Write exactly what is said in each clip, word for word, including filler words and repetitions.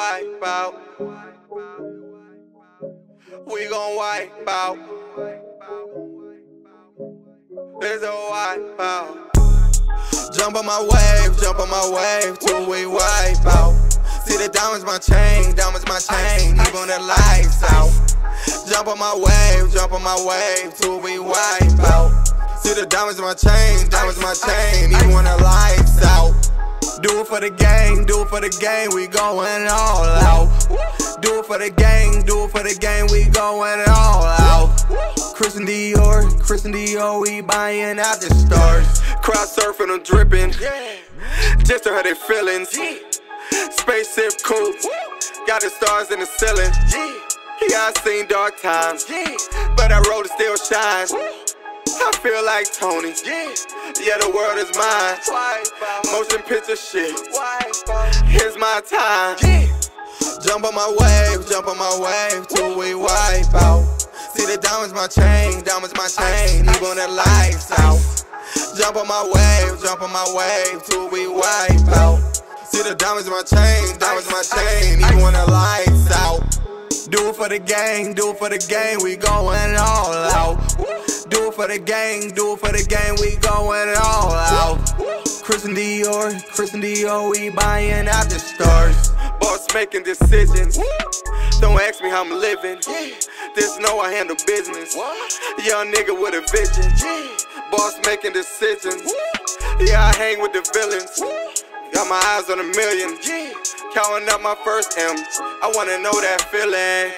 wipe out. We gon' wipe out. There's a wipe out. Jump on my wave, jump on my wave till we wipe out. See the diamonds my chain, diamonds my chain, even the lights out. Jump on my wave, jump on my wave till we wipe out. See the diamonds my chain, diamonds my chain, even when the lights out. Do it for the gang, do it for the gang, we going all out. Do it for the gang, do it for the gang, we going all out. Christian Dior, Christian Dior, we buying out the stars. Crowd surfing, I'm dripping, just to hurt their feelings. Spaceship cool, got the stars in the ceiling. Yeah, I seen dark times, but that road still shines. I feel like Tony, yeah, the world is mine. Motion picture shit, here's my time. Jump on my wave, jump on my wave till we wipe out. See the diamonds my chain, diamonds my chain, even the lights out. Jump on my wave, jump on my wave till we wipe out. See the diamonds my chain, diamonds my chain, even when the lights out. Do it for the gang, do it for the gang, we going all out. Do it for the gang, do it for the gang, we going all out. Christian Dior, Christian Dior, we buying out the stars. Boss making decisions, don't ask me how I'm living. Just know I handle business. Young nigga with a vision. Boss making decisions. Yeah, I hang with the villains. Got my eyes on a million. Counting up my first M. I wanna know that feeling.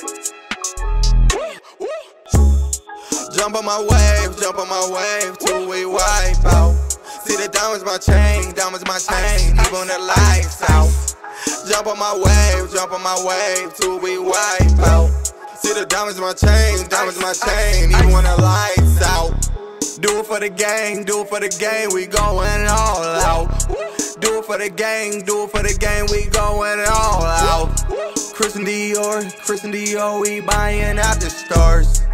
Jump on my wave, jump on my wave till we wipe out. See the diamonds my chain, diamonds my chain, even the lights out. Jump on my wave, jump on my wave till we wipe out. See the diamonds my chain, diamonds my chain, even when the lights out. Do it for the gang, do it for the gang, we going all out. Do it for the gang, do it for the gang, we going all out. Christian Dior, Christian Dior, we buying out the stars.